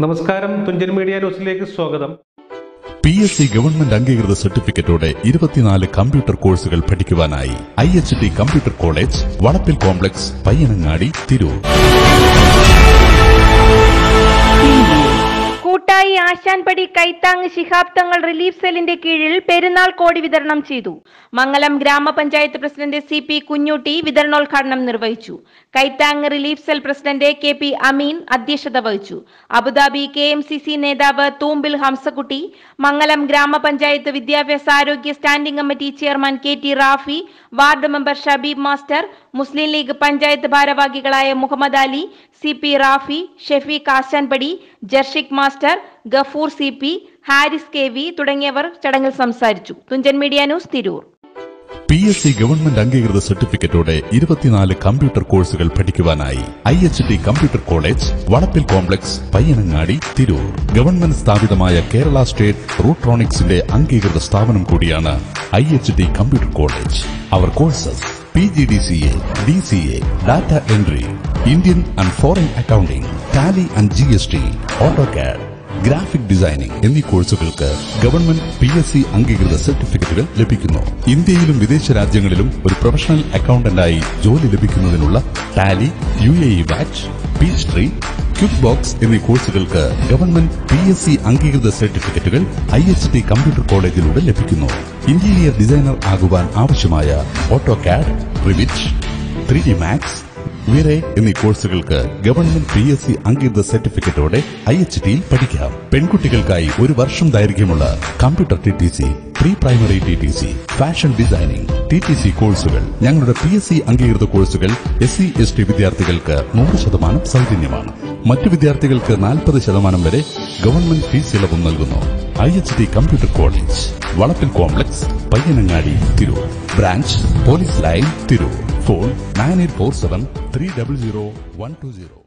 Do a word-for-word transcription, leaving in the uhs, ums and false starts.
നമസ്കാരം, തുഞ്ചൻ മീഡിയ ന്യൂസിലേക്ക് സ്വാഗതം. പി എസ് സി ഗവൺമെന്റ് അംഗീകൃത സർട്ടിഫിക്കറ്റോടെ ഇരുപത്തിനാല് കമ്പ്യൂട്ടർ കോഴ്സുകൾ പഠിക്കുവാനായി I H T computer college, വളപ്പിൽ കോംപ്ലക്സ്, പയ്യനങ്ങാടി, തിരൂർ. കൂട്ടായി ആശാൻപടി കൈത്താങ് ശിഹാബ് തങ്ങൾ റിലീഫ് സെല്ലിന്റെ കീഴിൽ പെരുന്നാൾ കോടി വിതരണം ചെയ്തു. മംഗലം ഗ്രാമപഞ്ചായത്ത് പ്രസിഡന്റ് സി പി കുഞ്ഞൂട്ടി വിതരണോദ്ഘാടനം നിർവഹിച്ചു. Kaithang relief cell president K P Ameen അധ്യക്ഷത വഹിച്ചു. Abu Dhabi K M C C നേതാവ് തൂമ്പിൽ ഹംസക്കുട്ടി, മംഗലം ഗ്രാമപഞ്ചായത്ത് വിദ്യാഭ്യാസ ആരോഗ്യ standing committee chairman K T Rafi, ward member Shabeeb master, Muslim League panchayat ഭാരവാഹികളായ Muhammad Ali, C P Rafi, Shefeeq Ashanpadi, Jarshik master, Gafoor C P, Haris K V തുടങ്ങിയവർ ചടങ്ങിൽ സംസാരിച്ചു. Thunchan media news, Tirur. P S C government അംഗീകൃത സർട്ടിഫിക്കറ്റോടെ ഇരുപത്തിനാല് കമ്പ്യൂട്ടർ കോഴ്സുകൾ പഠിക്കുവാനായി I H T computer college, വളപ്പിൽ കോംപ്ലക്സ്, പയ്യനങ്ങാടി, തിരൂർ. ഗവൺമെന്റ് സ്ഥാപിതമായ കേരള സ്റ്റേറ്റ് റൂട്രോണിക്സിന്റെ അംഗീകൃത സ്ഥാപനം കൂടിയാണ് I H T computer college. അവർ courses P G D C A, D C A, data entry, Indian and foreign accounting, Tally and G S T, AutoCAD, graphic designing എന്നീ കോഴ്സുകൾക്ക് government P S C അംഗീകൃത സർട്ടിഫിക്കറ്റുകൾ ലഭിക്കുന്നു. ഇന്ത്യയിലും വിദേശ രാജ്യങ്ങളിലും ഒരു പ്രൊഫഷണൽ അക്കൌണ്ടന്റായി ജോലി ലഭിക്കുന്നതിനുള്ള Tally, U A E VAT, Peachtree, QuickBooks എന്നീ കോഴ്സുകൾക്ക് ഗവൺമെന്റ് പി എസ് സി അംഗീകൃത സർട്ടിഫിക്കറ്റുകൾ ഐ എച്ച് ടി കമ്പ്യൂട്ടർ കോളേജിലൂടെ ലഭിക്കുന്നു. ഇന്റീരിയർ ഡിസൈനർ ആകുവാൻ ആവശ്യമായ AutoCAD, Revit, three D Max, വിറെ എന്നീ കോഴ്സുകൾക്ക് ഗവൺമെന്റ് പി എസ് സി അംഗീകൃത സർട്ടിഫിക്കറ്റോടെ ഐ എച്ച് ടിയിൽ പഠിക്കാം. പെൺകുട്ടികൾക്കായി ഒരു വർഷം ദൈർഘ്യമുള്ള computer T T C, pre primary T T C, fashion designing T T C കോഴ്സുകൾ. ഞങ്ങളുടെ പി എസ് സി അംഗീകൃത കോഴ്സുകൾ എസ് സി എസ് ടി വിദ്യാർത്ഥികൾക്ക് നൂറ് ശതമാനം സൗജന്യമാണ്. മറ്റു വിദ്യാർത്ഥികൾക്ക് നാൽപ്പത് ശതമാനം വരെ ഗവൺമെന്റ് ഫീസ് ഇളവും നൽകുന്നു. I H T computer college, വളപ്പിൽ complex, Payyanangadi, Tirur. Branch police line, Tirur. Phone nine eight four seven three double zero one two zero.